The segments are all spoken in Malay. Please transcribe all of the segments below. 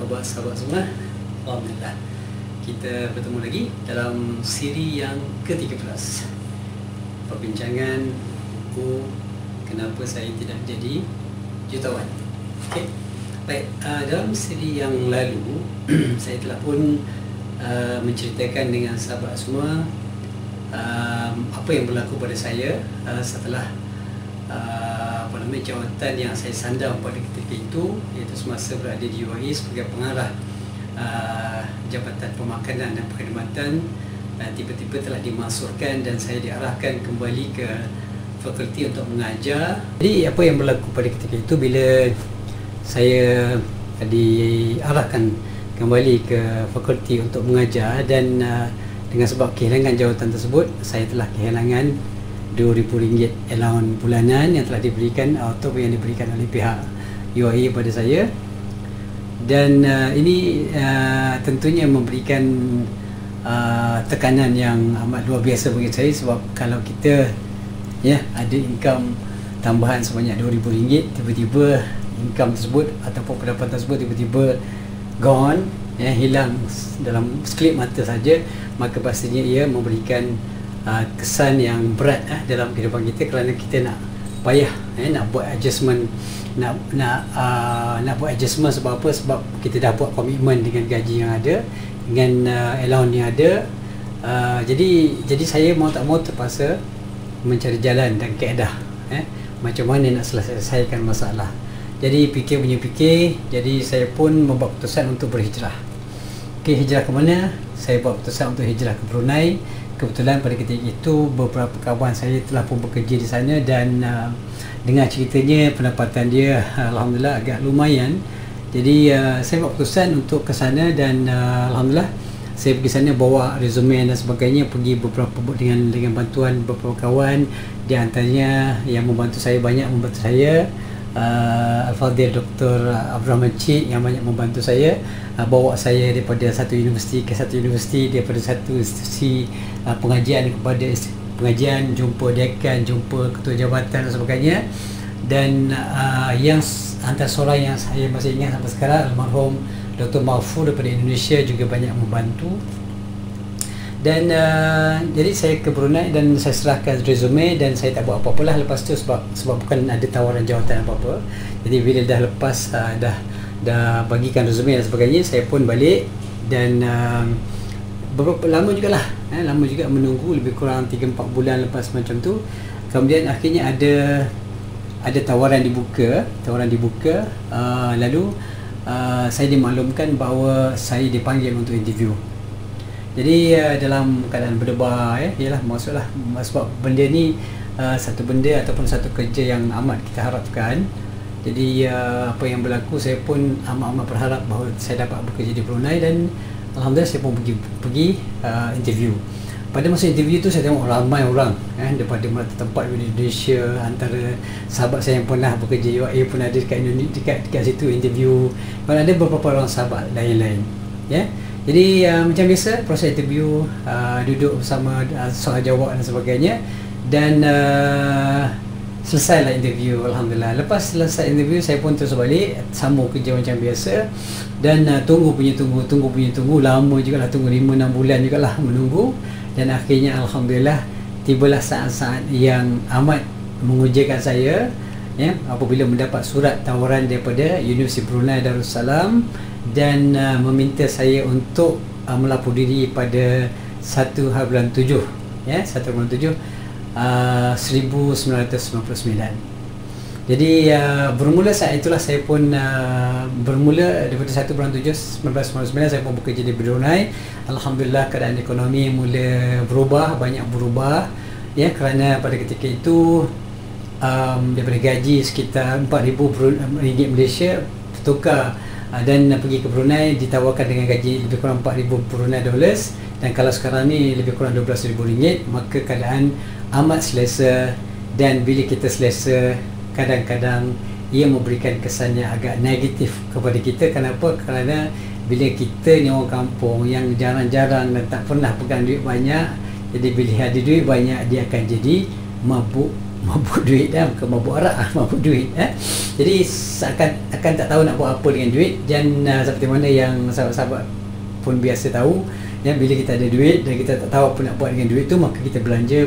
khabar sahabat semua? Alhamdulillah, kita bertemu lagi dalam siri yang ke-13, perbincangan buku Kenapa Saya Tidak Jadi Jutawan. Okey. Baik, dalam siri yang lalu saya telah pun menceritakan dengan sahabat semua apa yang berlaku pada saya setelah jawatan yang saya sandang pada ketika itu, iaitu semasa berada di UAE sebagai pengarah Jabatan Pemakanan dan Perkhidmatan, tiba-tiba telah dimasukkan dan saya diarahkan kembali ke fakulti untuk mengajar. Jadi apa yang berlaku pada ketika itu, bila saya diarahkan kembali ke fakulti untuk mengajar dan dengan sebab kehilangan jawatan tersebut, saya telah kehilangan RM2,000 allowance bulanan yang telah diberikan atau yang diberikan oleh pihak UAE pada saya. Dan ini tentunya memberikan tekanan yang amat luar biasa bagi saya, sebab kalau kita ada income tambahan sebanyak RM2,000, tiba-tiba income tersebut ataupun pendapatan tersebut tiba-tiba gone, hilang dalam sekelip mata saja, maka pastinya ia memberikan kesan yang berat dalam kehidupan kita, kerana kita nak payah nak buat adjustment, nak buat adjustment. Sebab apa? Sebab kita dah buat komitmen dengan gaji yang ada, dengan allowance yang ada. Jadi saya mau tak mau terpaksa mencari jalan dan kaedah macam mana nak selesaikan masalah. Jadi fikir punya fikir, jadi saya pun membuat keputusan untuk berhijrah. Okey, hijrah ke mana? Saya buat keputusan untuk hijrah ke Brunei. Kebetulan pada ketika itu beberapa kawan saya telah pun bekerja di sana, dan dengar ceritanya pendapatan dia alhamdulillah agak lumayan. Jadi saya buat keputusan untuk ke sana, dan alhamdulillah saya pergi sana bawa resume dan sebagainya, pergi dengan bantuan beberapa kawan, di antaranya yang membantu saya, banyak membantu saya, Al-Fadhil Dr. Abdul Rahman Cik yang banyak membantu saya, bawa saya daripada satu universiti ke satu universiti, daripada satu institusi pengajian kepada pengajian, jumpa dekan, jumpa ketua jabatan dan sebagainya. Dan yang antara seorang yang saya masih ingat sampai sekarang, almarhum Dr. Mahfuz daripada Indonesia juga banyak membantu. Dan jadi saya ke Brunei dan saya serahkan resume, dan saya tak buat apa-apa lah lepas tu, sebab bukan ada tawaran jawatan apa-apa. Jadi bila dah lepas dah bagikan resume dan sebagainya, saya pun balik. Dan beberapa lama jugalah, lama juga menunggu, lebih kurang 3-4 bulan lepas macam tu. Kemudian akhirnya ada tawaran dibuka, lalu saya dimaklumkan bahawa saya dipanggil untuk interview. Jadi dalam keadaan berdebar, ialah maksudlah, sebab benda ni satu benda ataupun satu kerja yang amat kita harapkan. Jadi apa yang berlaku, saya pun amat berharap bahawa saya dapat bekerja di Brunei, dan alhamdulillah saya pun pergi interview. Pada masa interview tu saya tengok ramai orang daripada merata tempat di Indonesia. Antara sahabat saya yang pernah bekerja UAE pun ada dekat situ interview, dan ada beberapa orang sahabat lain-lain. Jadi macam biasa proses interview, duduk bersama, soal jawab dan sebagainya, dan selesailah interview alhamdulillah. Lepas selesai interview, saya pun terus balik sambung kerja macam biasa, dan tunggu lama jugalah, tunggu 5-6 bulan jugalah menunggu. Dan akhirnya alhamdulillah tibalah saat-saat yang amat mengujakan saya, apabila mendapat surat tawaran daripada Universiti Brunei Darussalam, dan meminta saya untuk melapor diri pada 1 bulan 7 1999. Jadi bermula saat itulah saya pun bermula daripada 1 bulan 7 1999 saya pun bekerja di Brunei. Alhamdulillah keadaan ekonomi mula banyak berubah, kerana pada ketika itu daripada gaji sekitar RM4,000 Malaysia bertukar, dan pergi ke Brunei ditawarkan dengan gaji lebih kurang RM4,000 Brunei dollars, dan kalau sekarang ni lebih kurang RM12,000, maka keadaan amat selesa. Dan bila kita selesa, kadang-kadang ia memberikan kesan yang agak negatif kepada kita. Kenapa? Kerana bila kita ni orang kampung yang jarang-jarang dan tak pernah pegang duit banyak, jadi bila ada duit banyak, dia akan jadi mabuk mabuk duit bukan mabuk arak, mabuk duit. Jadi akan tak tahu nak buat apa dengan duit. Dan seperti mana yang sahabat-sahabat pun biasa tahu, bila kita ada duit dan kita tak tahu apa nak buat dengan duit tu, maka kita belanja.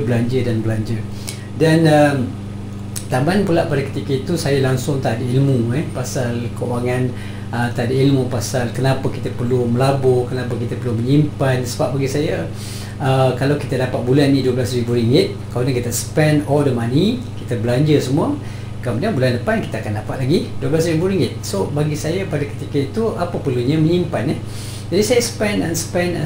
Dan tambahan pula pada ketika itu saya langsung tak ada ilmu pasal kewangan, tak ada ilmu pasal kenapa kita perlu melabur, kenapa kita perlu menyimpan. Sebab bagi saya, kalau kita dapat bulan ni RM12,000, kemudian kita spend all the money, kita belanja semua, kemudian bulan depan kita akan dapat lagi RM12,000. So bagi saya pada ketika itu, apa perlunya menyimpan. Jadi saya spend.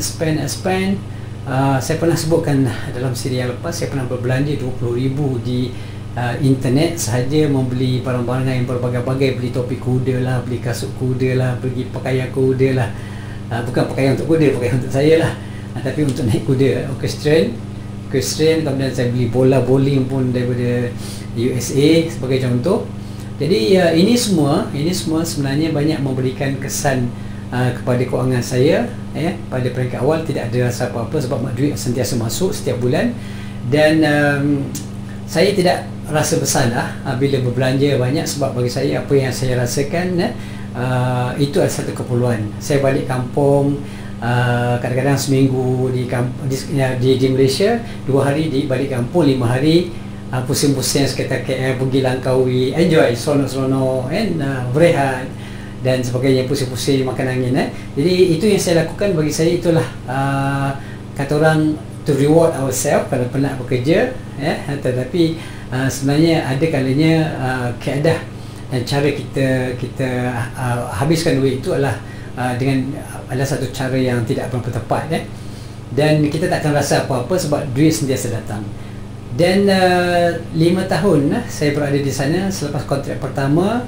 Saya pernah sebutkan dalam siri yang lepas, saya pernah berbelanja RM20,000 di internet sahaja, membeli barang-barang yang berbagai-bagai, beli topi kuda lah, beli kasut kuda lah, beli pakaian kuda lah, bukan pakaian untuk kuda, pakaian untuk saya lah, tapi untuk naik kuda, equestrian. Kemudian saya beli bola bowling pun daripada USA sebagai contoh. Jadi ini semua sebenarnya banyak memberikan kesan kepada kewangan saya. Pada peringkat awal tidak ada rasa apa-apa sebab duit sentiasa masuk setiap bulan, dan saya tidak rasa bersalah bila berbelanja banyak, sebab bagi saya apa yang saya rasakan itu adalah satu keperluan. Saya balik kampung kadang-kadang seminggu di Malaysia, 2 hari di balik kampung, 5 hari pusing-pusing sekitar KL, pergi Langkawi, enjoy, seronok-seronok berehat dan sebagainya, pusing-pusing makan angin. Jadi itu yang saya lakukan. Bagi saya itulah kata orang, to reward ourselves kalau penat bekerja, tetapi sebenarnya ada kalanya keadaan dan cara kita habiskan duit itu adalah adalah satu cara yang tidak berapa tepat, dan kita tak akan rasa apa-apa sebab duit sentiasa datang. Dan 5 tahun saya berada di sana. Selepas kontrak pertama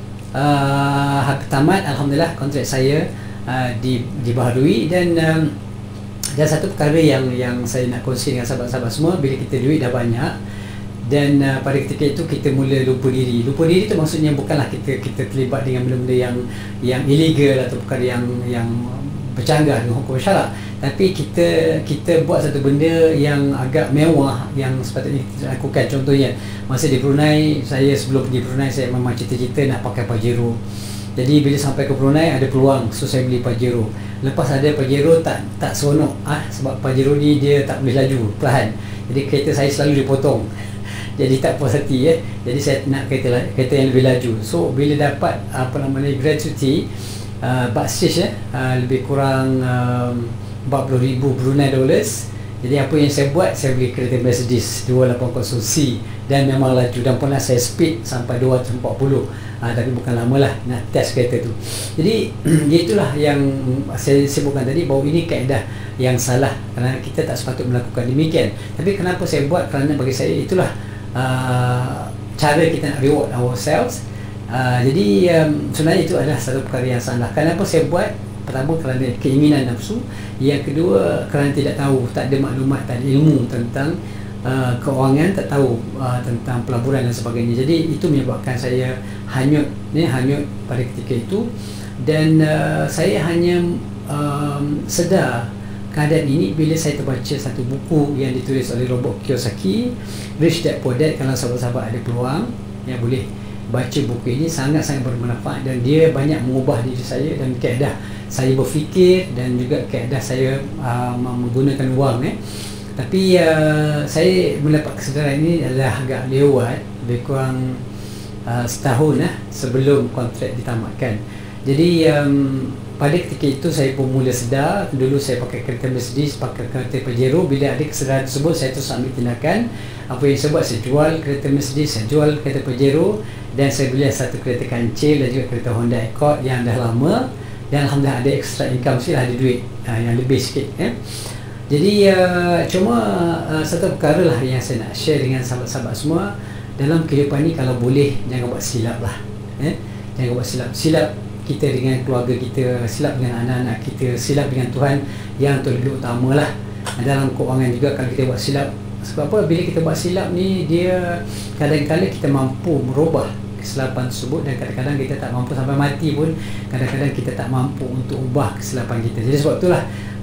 tamat, alhamdulillah kontrak saya dibaharui. Dan satu perkara yang saya nak kongsi dengan sahabat-sahabat semua, bila kita duit dah banyak dan pada ketika itu kita mula lupa diri. Lupa diri itu maksudnya bukanlah kita terlibat dengan benda-benda yang illegal atau perkara yang bercanggah dengan hukum syarak, tapi kita buat satu benda yang agak mewah yang sepatutnya kita lakukan. Contohnya masa di Brunei, sebelum pergi Brunei saya memang cita-cita nak pakai Pajero. Jadi bila sampai ke Brunei ada peluang, so saya beli Pajero. Lepas ada Pajero tak seronok sebab Pajero ni dia tak boleh laju perlahan. Jadi kereta saya selalu dipotong. Jadi tak puas hati Jadi saya nak kereta yang lebih laju. So bila dapat gratuity baksis lebih kurang 40,000 Brunei dollars. Jadi apa yang saya buat, saya beli kereta Mercedes 280C dan memang laju, dan pernah saya speed sampai 240. Tapi bukan lama lah nak test kereta tu. Jadi itulah yang saya sebutkan tadi, bahawa ini kaedah yang salah kerana kita tak sepatutnya melakukan demikian. Tapi kenapa saya buat? Kerana bagi saya itulah cara kita nak reward ourselves. Jadi sebenarnya itu adalah satu perkara yang salah. Kenapa saya buat? Pertama kerana keinginan nafsu, yang kedua kerana tidak tahu, tak ada maklumat, tak ada ilmu tentang keuangan, tak tahu tentang pelaburan dan sebagainya. Jadi itu menyebabkan saya hanyut pada ketika itu. Dan saya hanya sedar keadaan ini bila saya terbaca satu buku yang ditulis oleh Robert Kiyosaki, Rich Dad Poor Dad. Kalau sahabat-sahabat ada peluang yang boleh baca buku ini, sangat-sangat bermanfaat, dan dia banyak mengubah diri saya dan kaedah saya berfikir dan juga kaedah saya menggunakan wang. Tapi saya mendapat kesedaran ini adalah agak lewat, lebih kurang setahun sebelum kontrak ditamatkan. Jadi pada ketika itu saya pun mula sedar. Dulu saya pakai kereta Mercedes, pakai kereta Pajero. Bila ada kesedaran tersebut, saya terus ambil tindakan. Apa yang saya buat, saya jual kereta Mercedes, saya jual kereta Pajero, dan saya beli satu kereta kancil dan juga kereta Honda Accord yang dah lama. Dan alhamdulillah ada extra income sikit, ada duit yang lebih sikit. Jadi cuma satu perkara lah yang saya nak share dengan sahabat-sahabat semua. Dalam kehidupan ni, kalau boleh jangan buat silap lah. Jangan buat silap kita dengan keluarga kita, silap dengan anak-anak kita, silap dengan Tuhan yang terlebih utama lah. Dalam keuangan juga kalau kita buat silap. Sebab apa? Bila kita buat silap ni, dia kadang-kadang kita mampu merubah kesilapan tersebut, dan kadang-kadang kita tak mampu sampai mati pun. Kadang-kadang kita tak mampu untuk ubah kesilapan kita. Jadi sebab itulah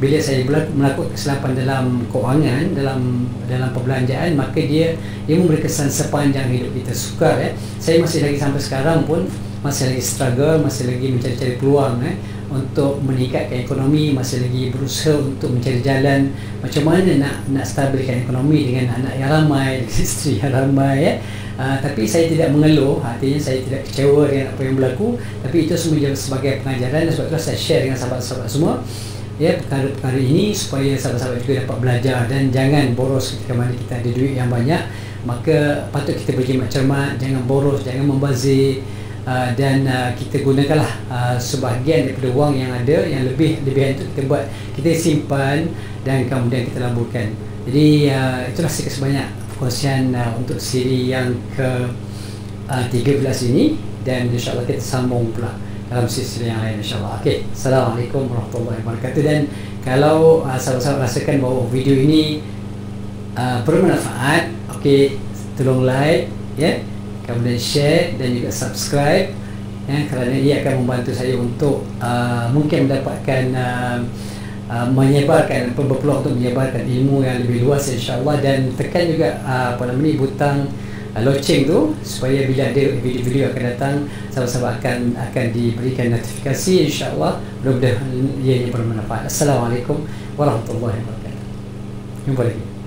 bila saya melakukan kesilapan dalam kewangan, dalam perbelanjaan, maka dia memberi kesan sepanjang hidup kita. Sukar saya masih lagi sampai sekarang pun masih lagi struggle, masih lagi mencari-cari peluang untuk meningkatkan ekonomi, masih lagi berusaha untuk mencari jalan macam mana nak stabilkan ekonomi dengan anak yang ramai, dengan isteri yang ramai tapi saya tidak mengeluh, artinya saya tidak kecewa dengan apa yang berlaku, tapi itu semua sebagai pengajaran, dan sebab itulah saya share dengan sahabat-sahabat semua perkara-perkara ini supaya sahabat-sahabat juga dapat belajar, dan jangan boros ketika mana kita ada duit yang banyak. Maka patut kita berjimat cermat, jangan boros, jangan membazir, dan kita gunakanlah sebahagian daripada wang yang ada, yang lebihan itu kita simpan dan kemudian kita laburkan. Jadi itulah sekian sebanyak perkongsian untuk siri yang ke-13 ini, dan insyaAllah kita sambung pula dalam siri yang lain insyaAllah. Okey, Assalamualaikum warahmatullahi wabarakatuh. Dan kalau sahabat-sahabat rasakan bahawa video ini bermanfaat, okey, tolong like kemudian share dan juga subscribe kerana ia akan membantu saya untuk mungkin mendapatkan menyebarkan, berpeluang untuk menyebarkan ilmu yang lebih luas insyaAllah, dan tekan juga butang loceng tu supaya bila ada video-video akan datang, sahabat-sahabat akan diberikan notifikasi insyaAllah. Mudah-mudahan ia bermanfaat. Assalamualaikum warahmatullahi wabarakatuh. Jumpa lagi.